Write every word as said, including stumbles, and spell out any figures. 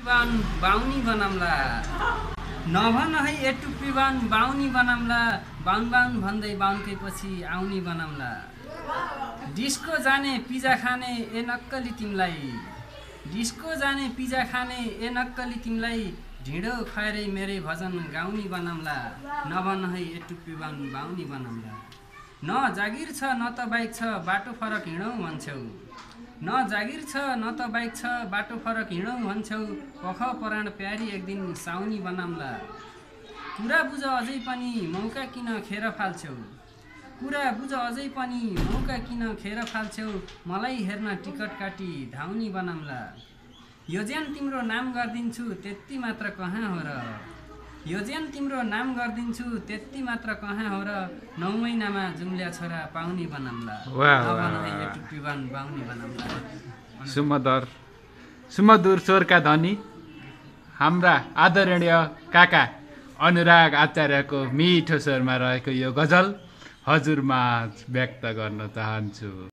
पिबान brownie बनाम्ला नभन है ए टुप्पीबान brownie बनाम्ला बाउन बाउन भन्दै बाउनकै पछि आउनी बनाम्ला डिस्को जाने पिजा खाने ए नक्कली तिमलाई डिस्को जाने पिजा खाने ए नक्कली तिमलाई ढिँडो खुवाएरै मेरै भजन गाउनी बनाम्ला नभन है ए टुप्पीबान बाउनी बनाम्ला न जागिर छ न त बाइक छ बाटो फरक हिँडौँ भन्छौ न जागिर छ न त बाइक छ बाटो फरक हिँडौँ भन्छौ पख पराण प्यारी एक दिन साउनी बनाम्ला कुरा बुझ अझै पनि मौका किन खेर फाल्छौ कुरा बुझ अझै पनि मौका किन खेर फाल्छौ मलाई हेर्न टिकट काटी धाउनी बनाम्ला यो ज्यान तिम्रो नाम गरिदिन्छु त्यति मात्र कहाँ हो र यो ज्यान तिम्रो नाम गरिदिन्छु त्यति मात्र कहाँ हो र नौ महिनामा जुम्ल्या छोरा पाउनी बनाम्ला टुप्पीबान बाउनी बनाम्ला। सुमधुर सुमधुर स्वरका धनी हाम्रा आदरणीय काका अनुराग आचार्यको मिठो स्वरमा रहेको यो गजल हजुरमा व्यक्त गर्न चाहन्छु।